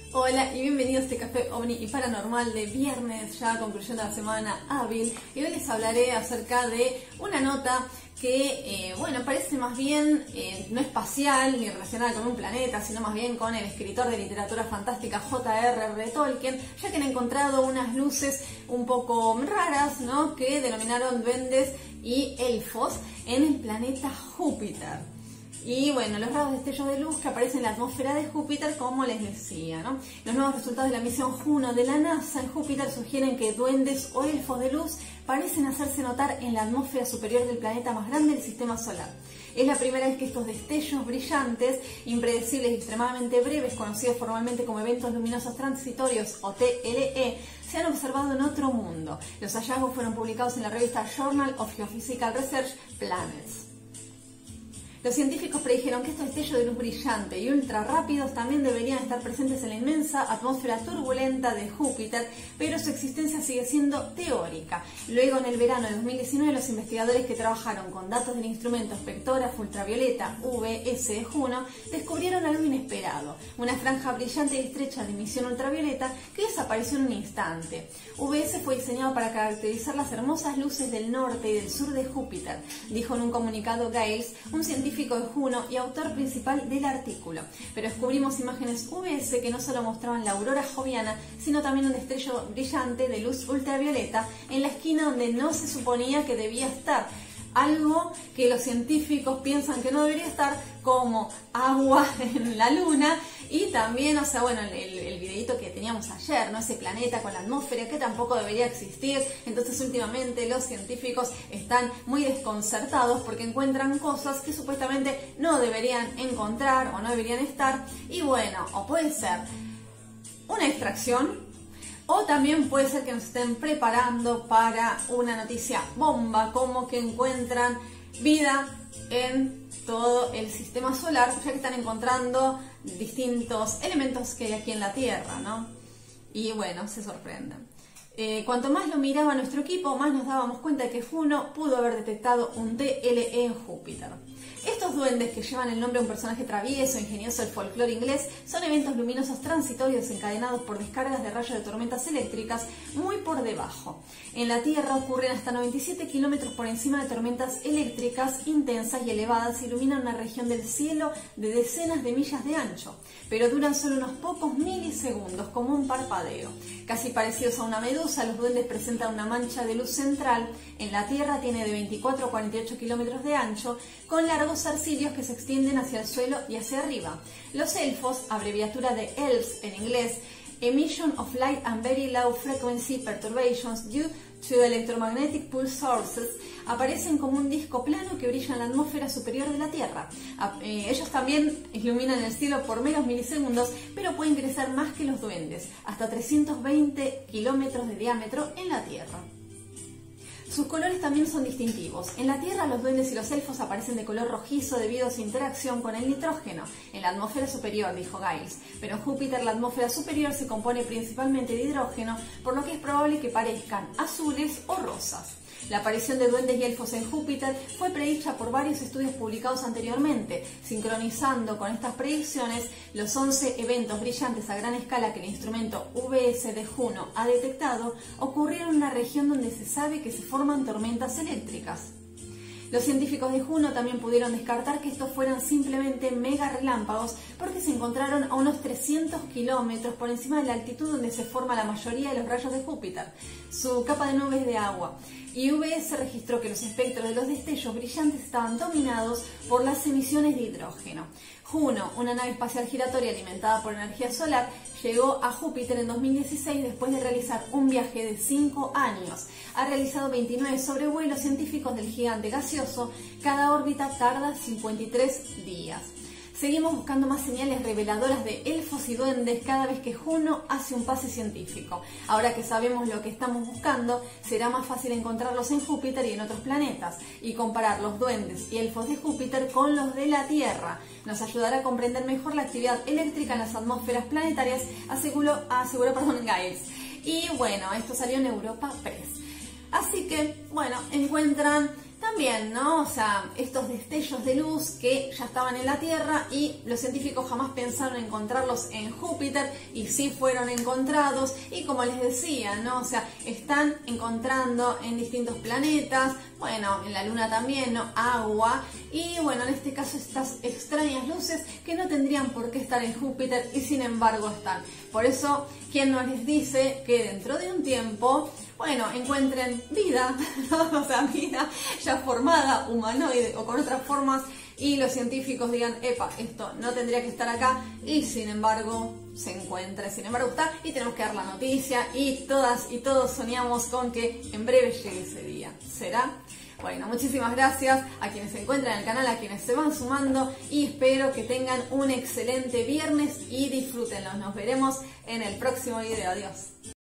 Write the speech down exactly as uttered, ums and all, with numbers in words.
Hola y bienvenidos a este Café OVNI y Paranormal de viernes, ya concluyendo la semana hábil. Y hoy les hablaré acerca de una nota que, eh, bueno, parece más bien eh, no espacial ni relacionada con un planeta, sino más bien con el escritor de literatura fantástica J R R Tolkien, ya que han encontrado unas luces un poco raras, ¿no?, que denominaron duendes y elfos en el planeta Júpiter. Y bueno, los raros destellos de luz que aparecen en la atmósfera de Júpiter, como les decía, ¿no? Los nuevos resultados de la misión Juno de la NASA en Júpiter sugieren que duendes o elfos de luz parecen hacerse notar en la atmósfera superior del planeta más grande del sistema solar. Es la primera vez que estos destellos brillantes, impredecibles y extremadamente breves, conocidos formalmente como eventos luminosos transitorios o T L E, se han observado en otro mundo. Los hallazgos fueron publicados en la revista Journal of Geophysical Research Planets. Los científicos predijeron que estos destellos de luz brillante y ultra rápidos también deberían estar presentes en la inmensa atmósfera turbulenta de Júpiter, pero su existencia sigue siendo teórica. Luego, en el verano de dos mil diecinueve, los investigadores que trabajaron con datos del instrumento espectrógrafo ultravioleta V S de Juno descubrieron algo inesperado, una franja brillante y estrecha de emisión ultravioleta que desapareció en un instante. V S fue diseñado para caracterizar las hermosas luces del norte y del sur de Júpiter, dijo en un comunicado Giles, un científico de Juno y autor principal del artículo. Pero descubrimos imágenes V S que no solo mostraban la aurora joviana, sino también un destello brillante de luz ultravioleta en la esquina donde no se suponía que debía estar. Algo que los científicos piensan que no debería estar, como agua en la luna, y también, o sea, bueno, el, el videíto que teníamos ayer, ¿no?, ese planeta con la atmósfera que tampoco debería existir. Entonces últimamente los científicos están muy desconcertados porque encuentran cosas que supuestamente no deberían encontrar o no deberían estar, y bueno, o puede ser una distracción, o también puede ser que nos estén preparando para una noticia bomba, como que encuentran vida en todo el sistema solar, ya que están encontrando distintos elementos que hay aquí en la Tierra, ¿no? Y bueno, se sorprenden. Eh, cuanto más lo miraba nuestro equipo, más nos dábamos cuenta de que Juno pudo haber detectado un T L E en Júpiter. Estos duendes, que llevan el nombre de un personaje travieso e ingenioso del folclore inglés, son eventos luminosos transitorios encadenados por descargas de rayos de tormentas eléctricas muy por debajo. En la Tierra ocurren hasta noventa y siete kilómetros por encima de tormentas eléctricas intensas y elevadas, iluminan una región del cielo de decenas de millas de ancho, pero duran solo unos pocos milisegundos, como un parpadeo. Casi parecidos a una medusa, los duendes presentan una mancha de luz central. En la Tierra tiene de veinticuatro a cuarenta y ocho kilómetros de ancho, con largos zarcillos que se extienden hacia el suelo y hacia arriba. Los elfos, abreviatura de elves en inglés, emission of light and very low frequency perturbations due to electromagnetic pulse sources, aparecen como un disco plano que brilla en la atmósfera superior de la Tierra. Eh, ellos también iluminan el cielo por meros milisegundos, pero pueden crecer más que los duendes, hasta trescientos veinte kilómetros de diámetro en la Tierra. Sus colores también son distintivos. En la Tierra los duendes y los elfos aparecen de color rojizo debido a su interacción con el nitrógeno en la atmósfera superior, dijo Giles. Pero en Júpiter la atmósfera superior se compone principalmente de hidrógeno, por lo que es probable que parezcan azules o rosas. La aparición de duendes y elfos en Júpiter fue predicha por varios estudios publicados anteriormente, sincronizando con estas predicciones los once eventos brillantes a gran escala que el instrumento V S de Juno ha detectado. Ocurrieron en una región donde se sabe que se forman tormentas eléctricas. Los científicos de Juno también pudieron descartar que estos fueran simplemente mega relámpagos, porque se encontraron a unos trescientos kilómetros por encima de la altitud donde se forma la mayoría de los rayos de Júpiter. Su capa de nubes de agua. Y V S registró que los espectros de los destellos brillantes estaban dominados por las emisiones de hidrógeno. Juno, una nave espacial giratoria alimentada por energía solar, llegó a Júpiter en dos mil dieciséis después de realizar un viaje de cinco años. Ha realizado veintinueve sobrevuelos científicos del gigante gaseoso. Cada órbita tarda cincuenta y tres días. Seguimos buscando más señales reveladoras de elfos y duendes cada vez que Juno hace un pase científico. Ahora que sabemos lo que estamos buscando, será más fácil encontrarlos en Júpiter y en otros planetas, y comparar los duendes y elfos de Júpiter con los de la Tierra. Nos ayudará a comprender mejor la actividad eléctrica en las atmósferas planetarias, aseguró, aseguró perdón, Giles. Y bueno, esto salió en Europa Press. Así que, bueno, encuentran también, ¿no? O sea, estos destellos de luz que ya estaban en la Tierra y los científicos jamás pensaron encontrarlos en Júpiter y sí fueron encontrados. Y como les decía, ¿no? O sea, están encontrando en distintos planetas, bueno, en la Luna también, ¿no? Agua. Y bueno, en este caso estas extrañas luces que no tendrían por qué estar en Júpiter y sin embargo están. Por eso, ¿quién nos les dice que dentro de un tiempo, bueno, encuentren vida, ¿no? O sea, vida ya formada, humanoide o con otras formas, y los científicos digan, epa, esto no tendría que estar acá, y sin embargo se encuentra, sin embargo está, y tenemos que dar la noticia, y todas y todos soñamos con que en breve llegue ese día. ¿Será? Bueno, muchísimas gracias a quienes se encuentran en el canal, a quienes se van sumando, y espero que tengan un excelente viernes y disfrútenlo. Nos veremos en el próximo video. Adiós.